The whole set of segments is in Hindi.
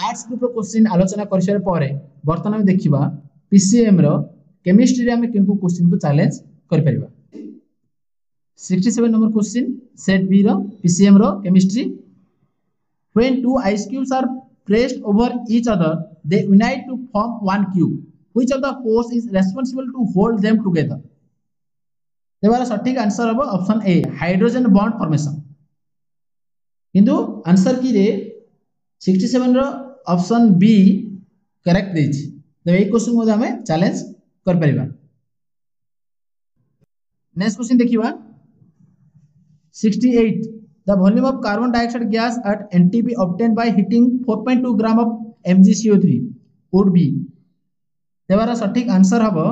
आर्ट्स ग्रुप क्वेश्चन आलोचना कर सारे पर बर्तमान आम देखा पीसीएम रो केमिस्ट्री रे आम केउ क्वेश्चन को चैलेंज कर परिबा। 67 नंबर क्वेश्चन सेट बी रो पीसीएम रो chemistry. When two ice cubes are pressed over each other, they unite to form one cube. Which of the force is responsible to hold them together? देवार सटीक आंसर हम option A hydrogen bond formation. किंतु आंसर की रे 67 रो ऑप्शन बी करेक्ट देछि। तो ए क्वेश्चन मध्ये हमें चैलेंज कर परिबा। नेक्स्ट क्वेश्चन देखिबा 68 The volume of carbon dioxide gas at NTP obtained by heating 4.2 gram of MgCO3 would be देवार सटीक आंसर हम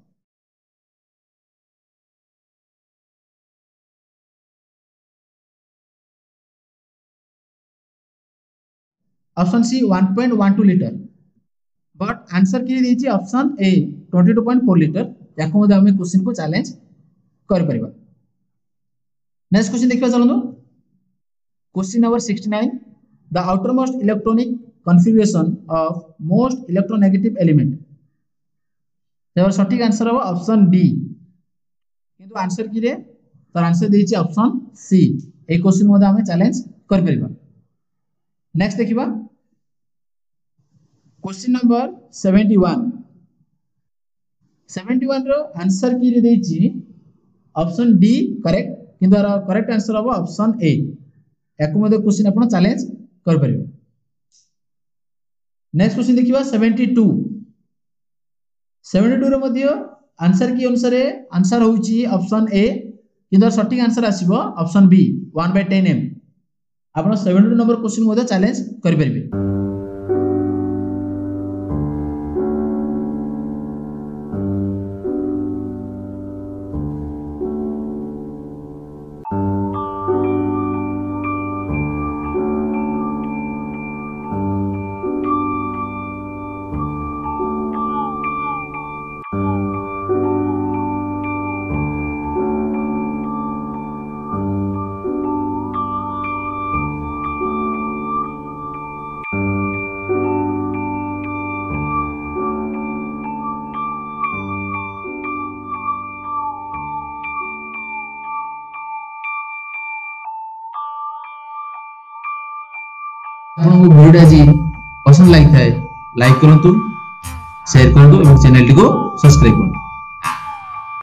option C 1.12 litre but answer की देछि ऑप्शन ए 22.4 लीटर। याको मध्ये हम क्वेश्चन को चैलेंज कर परिबा। नेक्स्ट क्वेश्चन देखिबा चलंदो। Question number 69. The outermost electronic configuration of most electronegative element. देवर सटीक आंसर हो ऑप्शन डी। किंतु आंसर की रे तर आंसर देछि ऑप्शन सी। ए क्वेश्चन मध्ये हम चैलेंज कर परिबा। नेक्स्ट देखिबा क्वेश्चन नंबर 71। 71 रो आंसर की रे देछि ऑप्शन डी करेक्ट। किंतु करेक्ट आंसर हो ऑप्शन ए। याको मध्ये क्वेश्चन आपण चैलेंज कर परिबे। नेक्स्ट क्वेश्चन देखिबा 72। 72 रो मध्ये आंसर की अनुसार आंसर होउची ऑप्शन ए किंतु सटीक आंसर आसीबो ऑप्शन बी 1/10 m। आपण 72 नंबर क्वेश्चन मध्ये चैलेंज कर परिबे। आपको वीडियो जी पसंद लगी था लाइक करंतु शेयर करंतु और चैनल को सब्सक्राइब करंतु।